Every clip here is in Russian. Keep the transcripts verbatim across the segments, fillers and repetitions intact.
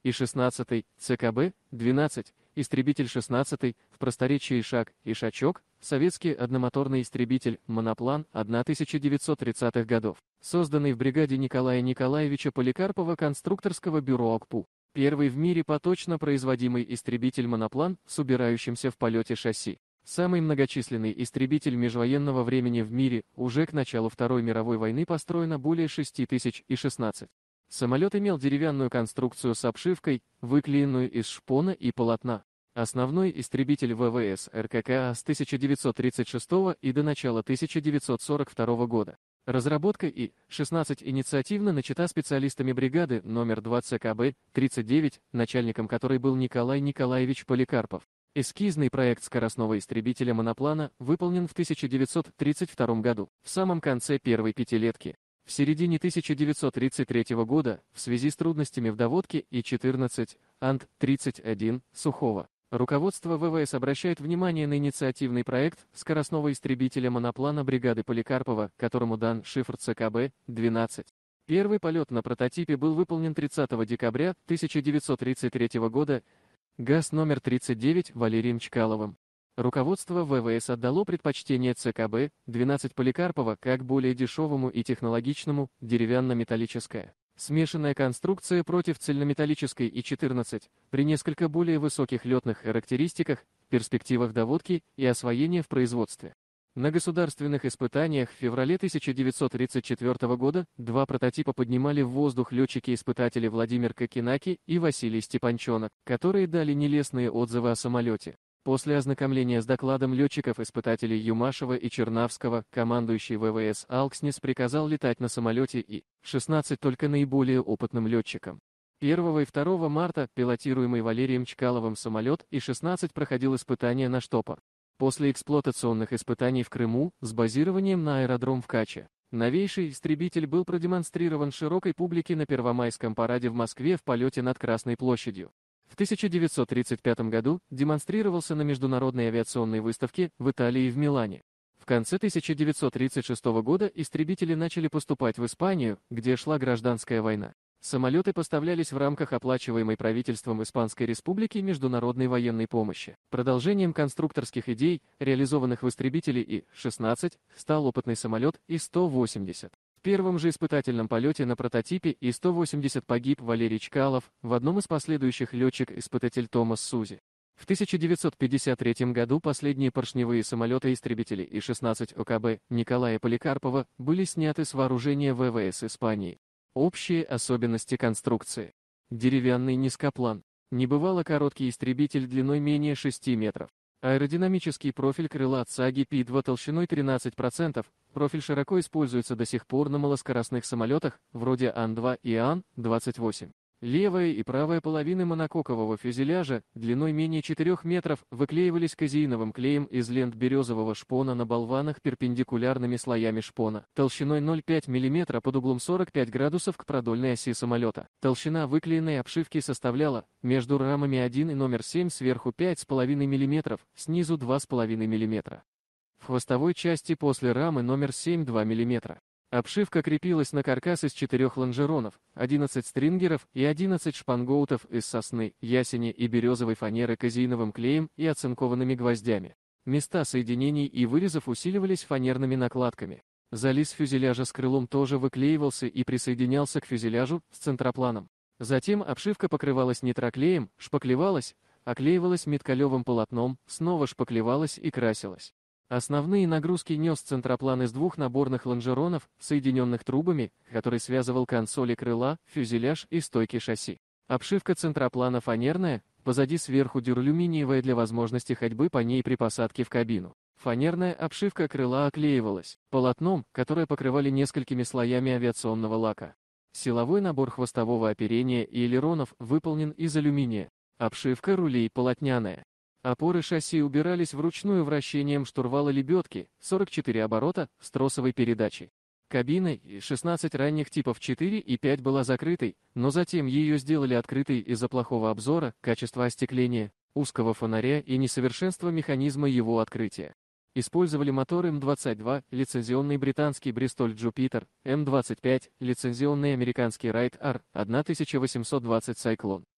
И шестнадцатый, Цэ Ка Бэ двенадцать, истребитель шестнадцатый, в просторечии Ишак, Ишачок, советский одномоторный истребитель, моноплан, тысяча девятьсот тридцатых годов, созданный в бригаде Николая Николаевича Поликарпова конструкторского бюро ОКПУ. Первый в мире поточно производимый истребитель-моноплан с убирающимся в полете шасси. Самый многочисленный истребитель межвоенного времени в мире, уже к началу Второй мировой войны построено более шести тысяч и шестнадцать. Самолет имел деревянную конструкцию с обшивкой, выклеенную из шпона и полотна. Основной истребитель вэ вэ эс эр ка ка с тысяча девятьсот тридцать шестого и до начала тысяча девятьсот сорок второго года. Разработка И шестнадцать инициативно начата специалистами бригады номер два Цэ Ка Бэ тридцать девять, начальником которой был Николай Николаевич Поликарпов. Эскизный проект скоростного истребителя-моноплана выполнен в тысяча девятьсот тридцать втором году, в самом конце первой пятилетки. В середине тысяча девятьсот тридцать третьего года, в связи с трудностями в доводке И четырнадцать, Ан тридцать один, Сухого, руководство вэ вэ эс обращает внимание на инициативный проект скоростного истребителя-моноплана бригады Поликарпова, которому дан шифр Цэ Ка Бэ двенадцать. Первый полет на прототипе был выполнен тридцатого декабря тысяча девятьсот тридцать третьего года ГАЗ номер тридцать девять Валерием Чкаловым. Руководство вэ вэ эс отдало предпочтение Цэ Ка Бэ двенадцать Поликарпова как более дешевому и технологичному, деревянно-металлическая. Смешанная конструкция против цельнометаллической И четырнадцать, при несколько более высоких летных характеристиках, перспективах доводки и освоения в производстве. На государственных испытаниях в феврале тысяча девятьсот тридцать четвёртого года два прототипа поднимали в воздух летчики-испытатели Владимир Кокенаки и Василий Степанчонок, которые дали нелестные отзывы о самолете. После ознакомления с докладом летчиков-испытателей Юмашева и Чернавского, командующий вэ вэ эс Алкснис приказал летать на самолете И шестнадцать только наиболее опытным летчикам. первого и второго марта пилотируемый Валерием Чкаловым самолет И шестнадцать проходил испытания на штопор. После эксплуатационных испытаний в Крыму, с базированием на аэродром в Каче, новейший истребитель был продемонстрирован широкой публике на Первомайском параде в Москве в полете над Красной площадью. В тысяча девятьсот тридцать пятом году демонстрировался на международной авиационной выставке в Италии и в Милане. В конце тысяча девятьсот тридцать шестого года истребители начали поступать в Испанию, где шла гражданская война. Самолеты поставлялись в рамках оплачиваемой правительством Испанской Республики международной военной помощи. Продолжением конструкторских идей, реализованных в истребителе И шестнадцать, стал опытный самолет И сто восемьдесят. В первом же испытательном полете на прототипе И сто восемьдесят погиб Валерий Чкалов, в одном из последующих летчик-испытатель Томас Сузи. В тысяча девятьсот пятьдесят третьем году последние поршневые самолеты-истребители И шестнадцать О Ка Бэ Николая Поликарпова были сняты с вооружения вэ вэ эс Испании. Общие особенности конструкции. Деревянный низкоплан. Небывало короткий истребитель длиной менее шести метров. Аэродинамический профиль крыла Цаги Пи два толщиной тринадцать процентов. Профиль широко используется до сих пор на малоскоростных самолетах, вроде Ан два и Ан двадцать восемь. Левая и правая половины монококового фюзеляжа, длиной менее четырёх метров, выклеивались казеиновым клеем из лент березового шпона на болванах перпендикулярными слоями шпона, толщиной ноль целых пять десятых мм под углом сорок пять градусов к продольной оси самолета. Толщина выклеенной обшивки составляла, между рамами один и номер семь сверху пять целых пять десятых мм, снизу два целых пять мм. В хвостовой части после рамы номер семь два мм. Обшивка крепилась на каркас из четырех лонжеронов, одиннадцати стрингеров и одиннадцати шпангоутов из сосны, ясеня и березовой фанеры казеиновым клеем и оцинкованными гвоздями. Места соединений и вырезов усиливались фанерными накладками. Зализ фюзеляжа с крылом тоже выклеивался и присоединялся к фюзеляжу с центропланом. Затем обшивка покрывалась нитроклеем, шпаклевалась, оклеивалась меткалевым полотном, снова шпаклевалась и красилась. Основные нагрузки нес центроплан из двух наборных лонжеронов, соединенных трубами, который связывал консоли крыла, фюзеляж и стойки шасси. Обшивка центроплана фанерная, позади сверху дюралюминиевая для возможности ходьбы по ней при посадке в кабину. Фанерная обшивка крыла оклеивалась полотном, которое покрывали несколькими слоями авиационного лака. Силовой набор хвостового оперения и элеронов выполнен из алюминия. Обшивка рулей полотняная. Опоры шасси убирались вручную вращением штурвала лебедки, сорок четыре оборота, с тросовой передачей. Кабина И шестнадцать ранних типов четыре и пять была закрытой, но затем ее сделали открытой из-за плохого обзора, качества остекления, узкого фонаря и несовершенства механизма его открытия. Использовали мотор Эм двадцать два, лицензионный британский Бристоль Джупитер, Эм двадцать пять, лицензионный американский Райт Ар тысяча восемьсот двадцать Cyclone.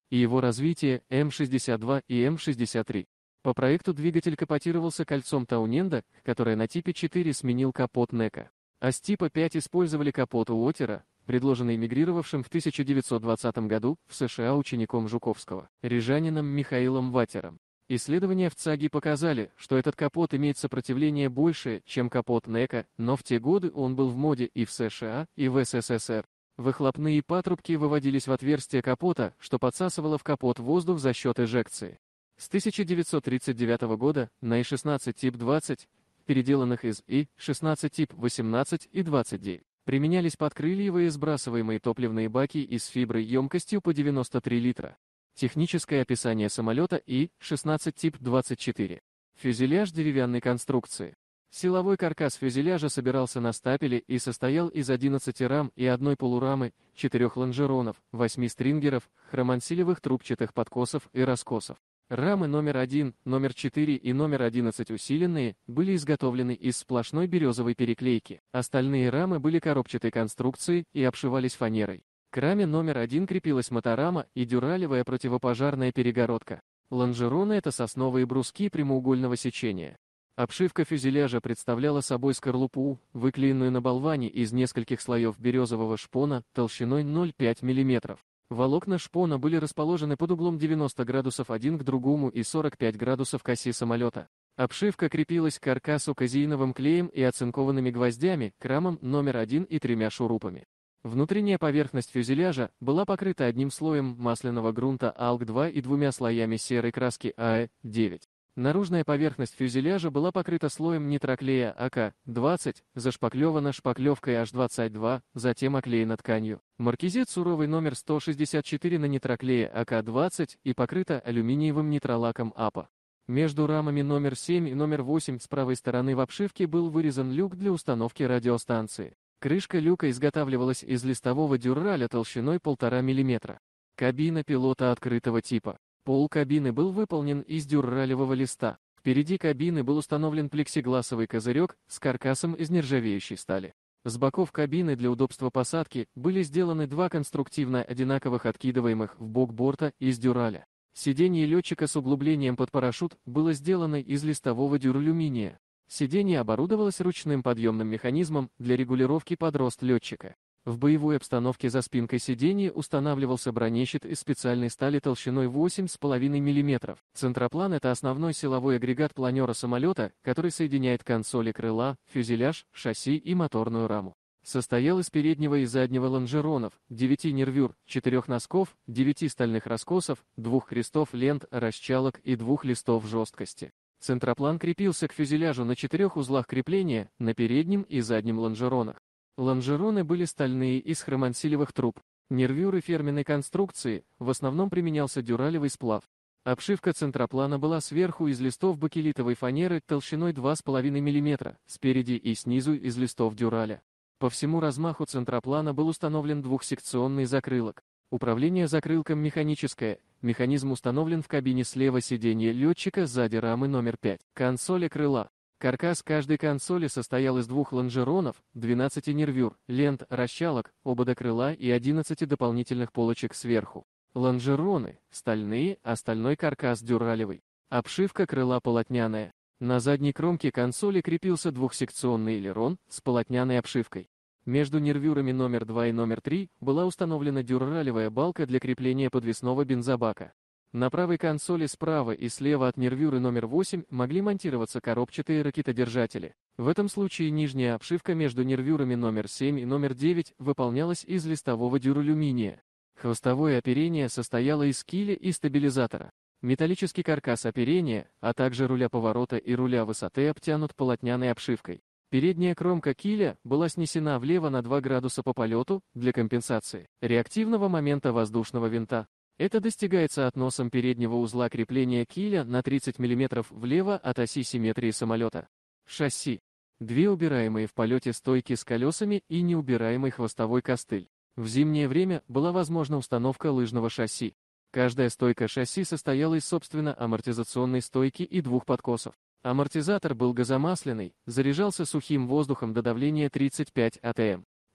и его развитие Эм шестьдесят два и Эм шестьдесят три. По проекту двигатель капотировался кольцом Тауненда, которое на типе четыре сменил капот Нека. А с типа пять использовали капот Уотера, предложенный эмигрировавшим в тысяча девятьсот двадцатом году в США учеником Жуковского, рижанином Михаилом Ватером. Исследования в ЦАГе показали, что этот капот имеет сопротивление большее, чем капот Нека, но в те годы он был в моде и в США, и в Эс Эс Эс Эр. Выхлопные патрубки выводились в отверстие капота, что подсасывало в капот воздух за счет эжекции. С тысяча девятьсот тридцать девятого года на И шестнадцать тип двадцать, переделанных из И шестнадцать тип восемнадцать и двадцать девять, применялись подкрыльевые сбрасываемые топливные баки из фибры емкостью по девяносто три литра. Техническое описание самолета И шестнадцать тип двадцать четыре. Фюзеляж деревянной конструкции. Силовой каркас фюзеляжа собирался на стапеле и состоял из одиннадцати рам и одной полурамы, четырех лонжеронов, восьми стрингеров, хромансилевых трубчатых подкосов и раскосов. Рамы номер один, номер четыре и номер одиннадцать усиленные были изготовлены из сплошной березовой переклейки. Остальные рамы были коробчатой конструкции и обшивались фанерой. К раме номер один крепилась моторама и дюралевая противопожарная перегородка. Лонжероны — это сосновые бруски прямоугольного сечения. Обшивка фюзеляжа представляла собой скорлупу, выклеенную на болване из нескольких слоев березового шпона толщиной ноль целых пять десятых мм. Волокна шпона были расположены под углом девяносто градусов один к другому и сорок пять градусов к оси самолета. Обшивка крепилась к каркасу казеиновым клеем и оцинкованными гвоздями, к рамам номер один и тремя шурупами. Внутренняя поверхность фюзеляжа была покрыта одним слоем масляного грунта Алк два и двумя слоями серой краски А Э девять. Наружная поверхность фюзеляжа была покрыта слоем нитроклея А К двадцать, зашпаклевана шпаклевкой Аш двадцать два, затем оклеена тканью. Маркизет суровый номер сто шестьдесят четыре на нитроклее А К двадцать и покрыта алюминиевым нитролаком А П А. Между рамами номер семь и номер восемь с правой стороны в обшивке был вырезан люк для установки радиостанции. Крышка люка изготавливалась из листового дюраля толщиной полтора миллиметра. Кабина пилота открытого типа. Пол кабины был выполнен из дюралевого листа. Впереди кабины был установлен плексигласовый козырек с каркасом из нержавеющей стали. С боков кабины для удобства посадки были сделаны два конструктивно одинаковых откидываемых в бок борта из дюраля. Сиденье летчика с углублением под парашют было сделано из листового дюралюминия. Сиденье оборудовалось ручным подъемным механизмом для регулировки под рост летчика. В боевой обстановке за спинкой сиденья устанавливался бронещит из специальной стали толщиной восемь целых пять десятых мм. Центроплан — это основной силовой агрегат планера самолета, который соединяет консоли крыла, фюзеляж, шасси и моторную раму. Состоял из переднего и заднего лонжеронов, девяти нервюр, четырех носков, девяти стальных раскосов, двух хрестов лент, расчалок и двух листов жесткости. Центроплан крепился к фюзеляжу на четырех узлах крепления, на переднем и заднем лонжеронах. Лонжероны были стальные из хромансилевых труб. Нервюры фирменной конструкции, в основном применялся дюралевый сплав. Обшивка центроплана была сверху из листов бакелитовой фанеры толщиной два с половиной миллиметра, спереди и снизу из листов дюраля. По всему размаху центроплана был установлен двухсекционный закрылок. Управление закрылком механическое. Механизм установлен в кабине слева сиденья летчика, сзади рамы номер пять. Консоли крыла. Каркас каждой консоли состоял из двух лонжеронов, двенадцати нервюр, лент, расчалок, обода крыла и одиннадцати дополнительных полочек сверху. Лонжероны — стальные, остальной каркас дюралевый. Обшивка крыла полотняная. На задней кромке консоли крепился двухсекционный элерон с полотняной обшивкой. Между нервюрами номер два и номер три была установлена дюралевая балка для крепления подвесного бензобака. На правой консоли справа и слева от нервюры номер восемь могли монтироваться коробчатые ракетодержатели. В этом случае нижняя обшивка между нервюрами номер семь и номер девять выполнялась из листового дюралюминия. Хвостовое оперение состояло из киля и стабилизатора. Металлический каркас оперения, а также руля поворота и руля высоты обтянут полотняной обшивкой. Передняя кромка киля была снесена влево на два градуса по полету для компенсации реактивного момента воздушного винта. Это достигается относом переднего узла крепления киля на тридцать миллиметров влево от оси симметрии самолета. Шасси. Две убираемые в полете стойки с колесами и неубираемый хвостовой костыль. В зимнее время была возможна установка лыжного шасси. Каждая стойка шасси состояла из собственно амортизационной стойки и двух подкосов. Амортизатор был газомасляный, заряжался сухим воздухом до давления тридцать пять атмосфер.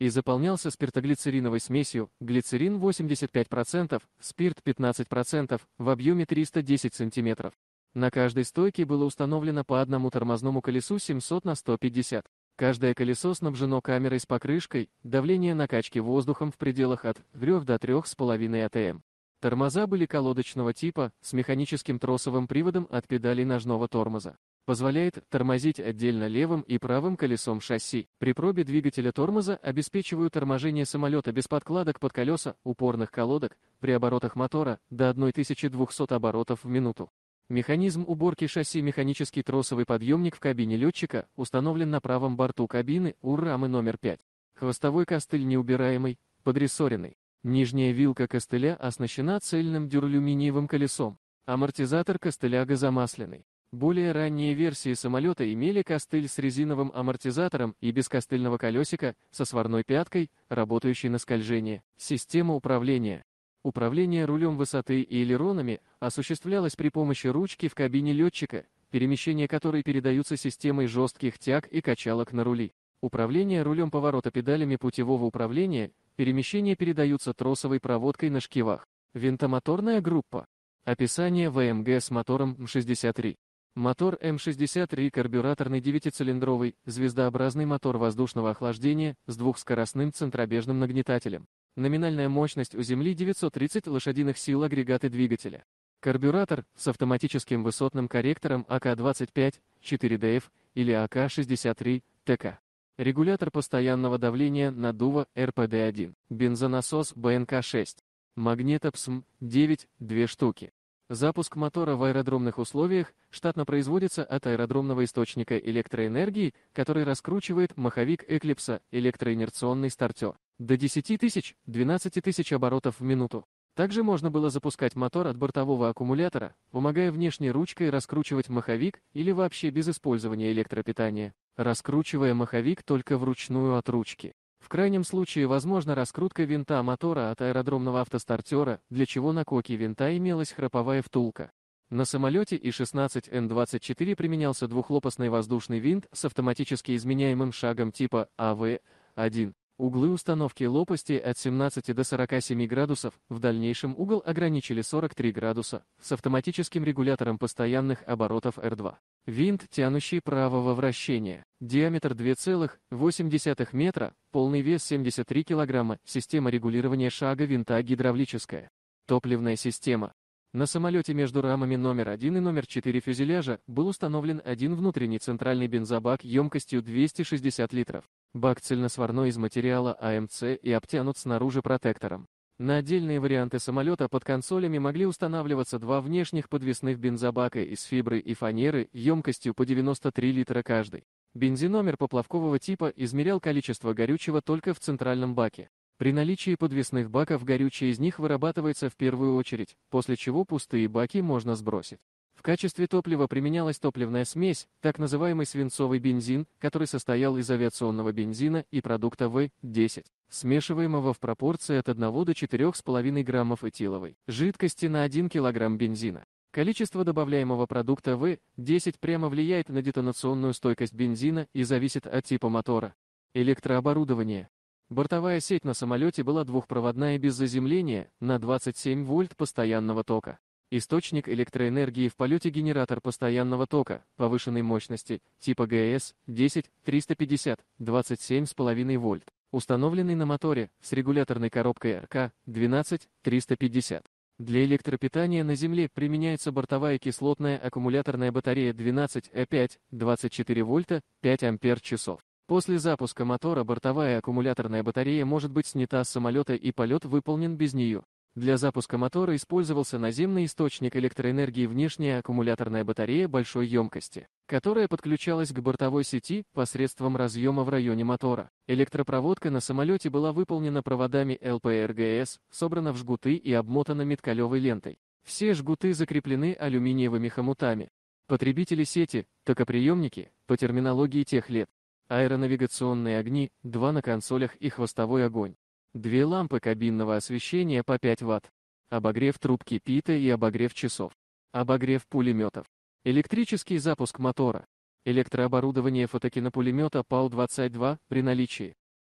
и заполнялся спиртоглицериновой смесью, глицерин восемьдесят пять процентов, спирт пятнадцать процентов, в объеме триста десять сантиметров. На каждой стойке было установлено по одному тормозному колесу семьсот на сто пятьдесят. Каждое колесо снабжено камерой с покрышкой, давление накачки воздухом в пределах от трёх до трёх с половиной атм. Тормоза были колодочного типа, с механическим тросовым приводом от педалей ножного тормоза. Позволяет тормозить отдельно левым и правым колесом шасси. При пробе двигателя тормоза обеспечивают торможение самолета без подкладок под колеса, упорных колодок, при оборотах мотора до тысячи двухсот оборотов в минуту. Механизм уборки шасси. Механический тросовый подъемник в кабине летчика установлен на правом борту кабины у рамы номер пять. Хвостовой костыль неубираемый, подрессоренный. Нижняя вилка костыля оснащена цельным дюралюминиевым колесом. Амортизатор костыля газомасляный. Более ранние версии самолета имели костыль с резиновым амортизатором и без костыльного колесика, со сварной пяткой, работающей на скольжение. Система управления. Управление рулем высоты и элеронами осуществлялось при помощи ручки в кабине летчика, перемещения которой передаются системой жестких тяг и качалок на рули. Управление рулем поворота педалями путевого управления, перемещения передаются тросовой проводкой на шкивах. Винтомоторная группа. Описание ВМГ с мотором М шестьдесят три. Мотор М шестьдесят три – карбюраторный девятицилиндровый, звездообразный мотор воздушного охлаждения с двухскоростным центробежным нагнетателем. Номинальная мощность у Земли девятьсот тридцать лошадиных сил. Агрегаты двигателя. Карбюратор с автоматическим высотным корректором А К двадцать пять, четыре дэ эф или А К шестьдесят три, Т К. Регулятор постоянного давления наддува Р П Д один. Бензонасос Б Н К шесть. Магнето П С М девять, две штуки. Запуск мотора в аэродромных условиях штатно производится от аэродромного источника электроэнергии, который раскручивает маховик Эклипса, электроинерционный стартер, до десяти тысяч — двенадцати тысяч оборотов в минуту. Также можно было запускать мотор от бортового аккумулятора, помогая внешней ручкой раскручивать маховик или вообще без использования электропитания, раскручивая маховик только вручную от ручки. В крайнем случае возможна раскрутка винта мотора от аэродромного автостартера, для чего на коке винта имелась храповая втулка. На самолете И шестнадцать Н двадцать четыре применялся двухлопастный воздушный винт с автоматически изменяемым шагом типа А В один. Углы установки лопасти от семнадцати до сорока семи градусов, в дальнейшем угол ограничили сорок три градуса, с автоматическим регулятором постоянных оборотов Р два. Винт, тянущий правого вращения, диаметр два целых восемь десятых метра, полный вес семьдесят три килограмма, система регулирования шага винта гидравлическая. Топливная система. На самолете между рамами номер один и номер четыре фюзеляжа был установлен один внутренний центральный бензобак емкостью двести шестьдесят литров. Бак цельносварной из материала А М С и обтянут снаружи протектором. На отдельные варианты самолета под консолями могли устанавливаться два внешних подвесных бензобака из фибры и фанеры емкостью по девяносто три литра каждый. Бензиномер поплавкового типа измерял количество горючего только в центральном баке. При наличии подвесных баков горючее из них вырабатывается в первую очередь, после чего пустые баки можно сбросить. В качестве топлива применялась топливная смесь, так называемый свинцовый бензин, который состоял из авиационного бензина и продукта В десять, смешиваемого в пропорции от одного до четырёх с половиной граммов этиловой жидкости на один килограмм бензина. Количество добавляемого продукта В десять прямо влияет на детонационную стойкость бензина и зависит от типа мотора. Электрооборудование. Бортовая сеть на самолете была двухпроводная без заземления, на двадцать семь вольт постоянного тока. Источник электроэнергии в полете генератор постоянного тока, повышенной мощности, типа Г С десять триста пятьдесят, двадцать семь с половиной вольт, установленный на моторе, с регуляторной коробкой Р К двенадцать триста пятьдесят. Для электропитания на Земле применяется бортовая кислотная аккумуляторная батарея двенадцать Э пять, двадцать четыре вольта, пять ампер-часов. После запуска мотора бортовая аккумуляторная батарея может быть снята с самолета и полет выполнен без нее. Для запуска мотора использовался наземный источник электроэнергии внешняя аккумуляторная батарея большой емкости, которая подключалась к бортовой сети посредством разъема в районе мотора. Электропроводка на самолете была выполнена проводами Л П Р Г С, собрана в жгуты и обмотана меткалевой лентой. Все жгуты закреплены алюминиевыми хомутами. Потребители сети, токоприемники, по терминологии тех лет. Аэронавигационные огни, два на консолях и хвостовой огонь. Две лампы кабинного освещения по пять ватт. Обогрев трубки пита и обогрев часов. Обогрев пулеметов. Электрический запуск мотора. Электрооборудование фотокинопулемета Пау двадцать два при наличии.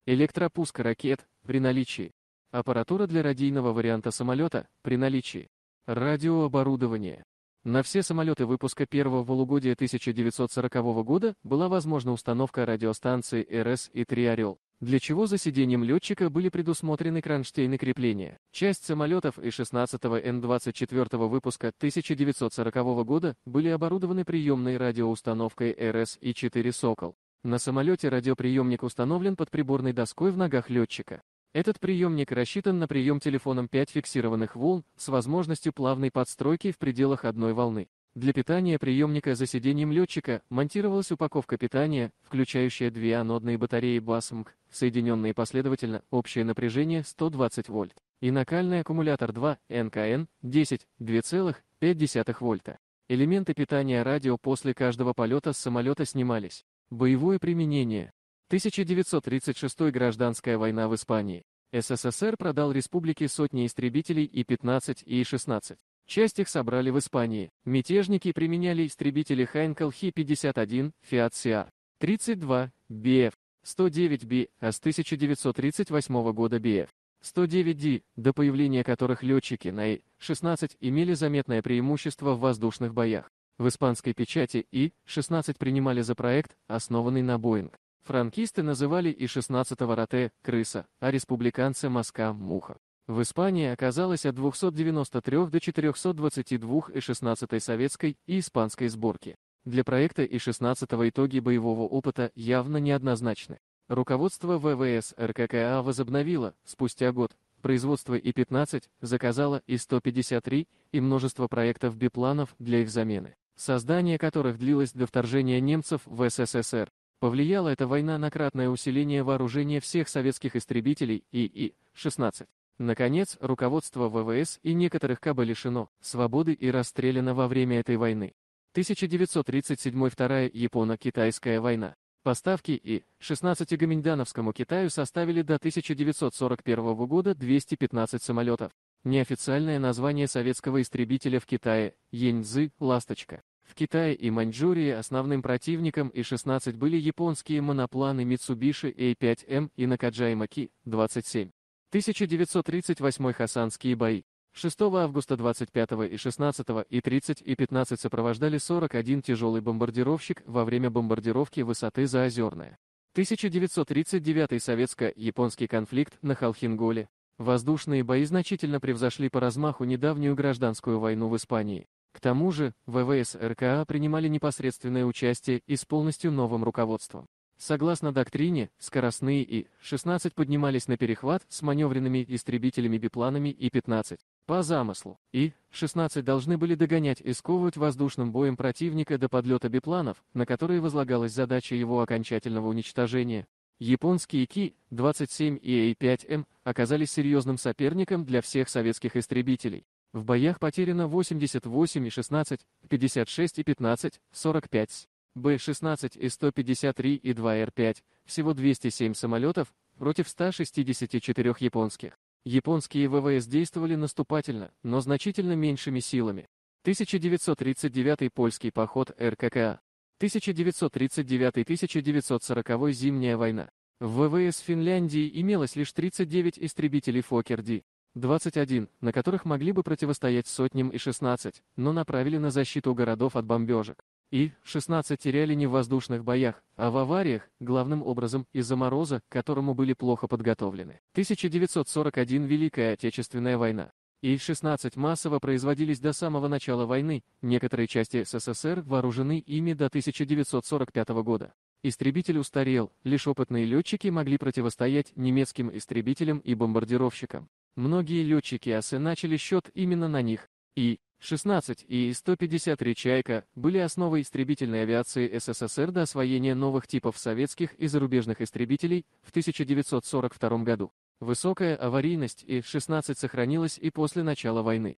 Электропуск ракет при наличии. Аппаратура для радийного варианта самолета при наличии. Радиооборудование. На все самолеты выпуска первого полугодия тысяча девятьсот сорокового года была возможна установка радиостанции эр эс и три «Орел», для чего за сиденьем летчика были предусмотрены кронштейны крепления. Часть самолетов И шестнадцатого Н двадцать четвёртого выпуска тысяча девятьсот сорокового года были оборудованы приемной радиоустановкой эр эс и четыре «Сокол». На самолете радиоприемник установлен под приборной доской в ногах летчика. Этот приемник рассчитан на прием телефоном пять фиксированных волн с возможностью плавной подстройки в пределах одной волны. Для питания приемника за сиденьем летчика монтировалась упаковка питания, включающая две анодные батареи БАСМК, соединенные последовательно, общее напряжение сто двадцать вольт, и накальный аккумулятор два эн ка эн десять два целых пять десятых вольта. Элементы питания радио после каждого полета с самолета снимались. Боевое применение. тысяча девятьсот тридцать шестой Гражданская война в Испании. эс эс эс эр продал республике сотни истребителей И пятнадцать и И шестнадцать. Часть их собрали в Испании. Мятежники применяли истребители Хайнкелл Хи пятьдесят один, Фиат Си Ар тридцать два, Би Эф сто девять Би, а с тысяча девятьсот тридцать восьмого года Би Эф сто девять Ди, до появления которых летчики на И шестнадцать имели заметное преимущество в воздушных боях. В испанской печати И шестнадцать принимали за проект, основанный на Боинг. Франкисты называли И шестнадцатого Роте «крыса», а республиканцы «Моска» «муха». В Испании оказалось от двухсот девяноста трёх до четырёхсот двадцати двух И шестнадцатой советской и испанской сборки. Для проекта И шестнадцатого итоги боевого опыта явно неоднозначны. Руководство вэ вэ эс эр ка ка а возобновило, спустя год, производство И пятнадцать, заказало И сто пятьдесят три и множество проектов бипланов для их замены, создание которых длилось до вторжения немцев в эс эс эс эр. Повлияла эта война на кратное усиление вооружения всех советских истребителей и И шестнадцать. Наконец, руководство вэ вэ эс и некоторых ка бэ лишено свободы и расстреляно во время этой войны. тысяча девятьсот тридцать седьмой Вторая Японо-Китайская война. Поставки И шестнадцать Гоминьдановскому Китаю составили до тысяча девятьсот сорок первого года двести пятнадцать самолетов. Неофициальное название советского истребителя в Китае – Яньцзы, «Ласточка». В Китае и Маньчжурии основным противником И шестнадцать были японские монопланы Mitsubishi эй пять эм и Накаджима Ки двадцать семь. тысяча девятьсот тридцать восьмой Хасанские бои. шестого августа двадцать пятого И шестнадцатого И тридцать И пятнадцать сопровождали сорок один тяжелый бомбардировщик во время бомбардировки высоты Заозерная. тысяча девятьсот тридцать девятый Советско-японский конфликт на Халхинголе. Воздушные бои значительно превзошли по размаху недавнюю гражданскую войну в Испании. К тому же, вэ вэ эс эр ка а принимали непосредственное участие и с полностью новым руководством. Согласно доктрине, скоростные И шестнадцать поднимались на перехват с маневренными истребителями-бипланами И пятнадцать. По замыслу, И шестнадцать должны были догонять и сковывать воздушным боем противника до подлета бипланов, на которые возлагалась задача его окончательного уничтожения. Японские Ки двадцать семь и Эй пять эм оказались серьезным соперником для всех советских истребителей. В боях потеряно восемьдесят восемь И шестнадцать, пятьдесят шесть И пятнадцать, сорок пять Бэ шестнадцать и сто пятьдесят три И два Эр пять, всего двести семь самолетов, против ста шестидесяти четырёх японских. Японские вэ вэ эс действовали наступательно, но значительно меньшими силами. тысяча девятьсот тридцать девятый Польский поход эр ка ка а. тысяча девятьсот тридцать девятый — тысяча девятьсот сороковой Зимняя война. В вэ вэ эс Финляндии имелось лишь тридцать девять истребителей Фоккер-Ди двадцать один, на которых могли бы противостоять сотням И шестнадцать, но направили на защиту городов от бомбежек. И шестнадцать теряли не в воздушных боях, а в авариях, главным образом из-за мороза, к которому были плохо подготовлены. тысяча девятьсот сорок один Великая Отечественная война. И шестнадцать массово производились до самого начала войны, некоторые части эс эс эс эр вооружены ими до тысяча девятьсот сорок пятого года. Истребитель устарел, лишь опытные летчики могли противостоять немецким истребителям и бомбардировщикам. Многие летчики АСы начали счет именно на них. И шестнадцать и сто пятьдесят три «Чайка» были основой истребительной авиации эс эс эс эр до освоения новых типов советских и зарубежных истребителей в тысяча девятьсот сорок втором году. Высокая аварийность И шестнадцать сохранилась и после начала войны.